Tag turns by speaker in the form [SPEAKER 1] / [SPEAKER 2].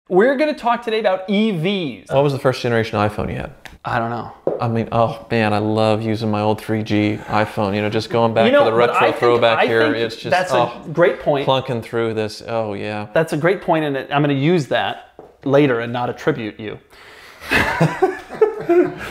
[SPEAKER 1] We're going to talk today about EVs.
[SPEAKER 2] What was the first generation iPhone you had?
[SPEAKER 1] I don't know.
[SPEAKER 2] I mean, oh man, I love using my old 3G iPhone. You know, just going back to the retro throwback here. It's just
[SPEAKER 1] that's a great point.
[SPEAKER 2] Plunking through this. Oh yeah.
[SPEAKER 1] That's a great point, and I'm going to use that later and not attribute you.